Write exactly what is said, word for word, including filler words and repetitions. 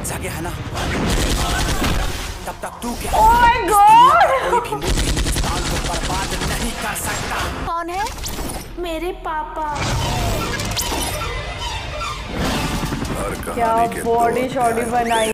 जागे है ना, तब तक तू क्या ओह माय गॉड, कोई भी मुल्क हिंदुस्तान को बर्बाद नहीं कर सकता। कौन है? मेरे पापा। हर क्या कहानी के बॉडी दो शॉडी अध्याय बनाई।